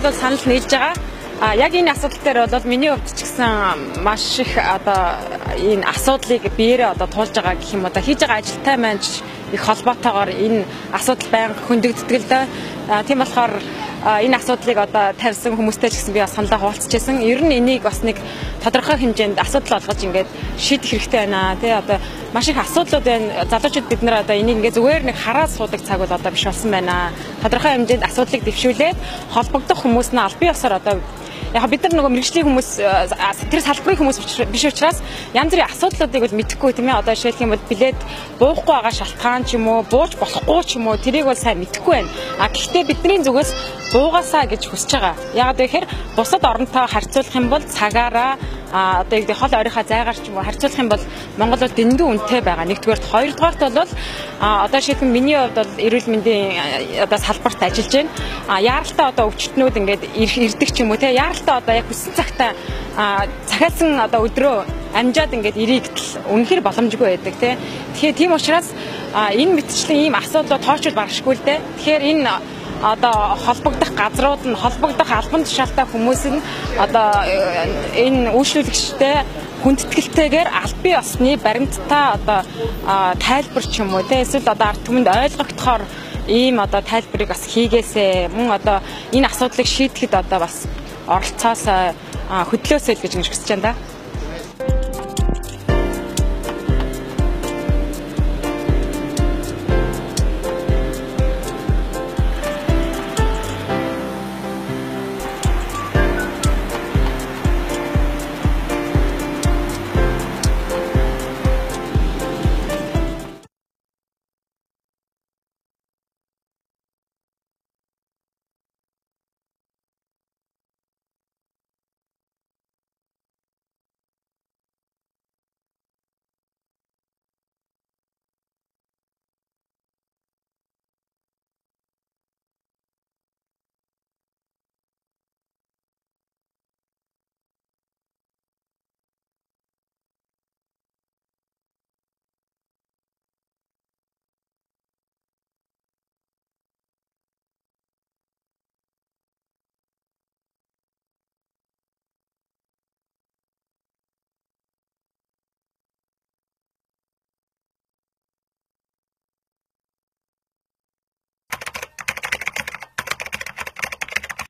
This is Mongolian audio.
бол санал нийлж байгаа. Яг энэ асуудал дээр бол миний хувьд ч гэсэн маш их одоо энэ асуудлыг биеэрээ одоо туулж байгаа гэх юм одоо хийж байгаа ажилтай маань их холбоотойгоор энэ асуудал байнга хөндөгддөг л да. Тийм болохоор энэ асуудлыг одоо тавьсан хүмүүстэй ч гэсэн би бас саналаа хуваалцчихсан. Ер нь энийг бас нэг тодорхой хэмжээнд асуудал болгож ингээд шийдэх хэрэгтэй байна. Тэ одоо маш их асуудлууд байна. Залуучууд бид нар одоо энийг ингээд зүгээр нэг хараад суудаг цаг бол одоо биш болсон байна. Тодорхой хэмжээнд асуудлыг дэвшүүлээд холбогдох хүмүүс нь аль бие усаар одоо яг бид нар нөгөө мэрэгжлийн хүмүүс тэр салбарын хүмүүс биш учраас янз бүрийн асуудлуудыг бол мэдэхгүй тийм ээ. Одоо жишээлх юм бол билет буухгүй байгаа шалтгаан ч юм уу, бууж болохгүй ч юм уу тэрийг бол сайн мэдэхгүй байна. Гэхдээ бидний зүгээс буугаасаа гэж хүсэж байгаа. Яг тэгэхээр бусад оронтой харьцуулах юм бол цагаараа одоо яг хол ойрынхаа зайгаар ч юм уу харьцуулах юм бол Монгол бол дэндүү үнэтэй байгаа. Нэгдүгээрт, хоёрдугаарт бол одоо жишээлбэл миний хувьд бол эрүүл мэндийн одоо салбарт ажиллаж байна. Яаралтай одоо өвчтнүүд ингээд ирдэг ч юм уу те. Яаралтай одоо яг хүссэн цагтаа захиалсан одоо өдрөө амжаад ингээд ирэх гэтэл үнэхээр боломжгүй байдаг те. Тэгэхээр тийм учраас энэ мэтчлийн ийм асуудлууд тоочод баршгүй л дээ. Тэгэхээр энэ одоо холбогдох газрууд нь холбогдох албан тушаалтай хүмүүс нь одоо энэ үйлчлүүлэгчтэй хүндэтгэлтэйгээр аль бие усны баримттай одоо тайлбар ч юм уу те эсвэл одоо ард түмэнд ойлгогдохоор ийм одоо тайлбарыг бас хийгээсэй мөн одоо энэ асуудлыг шийдэхэд одоо бас оролцоосоо хөдлөөсэй гэж хүсэж байна да.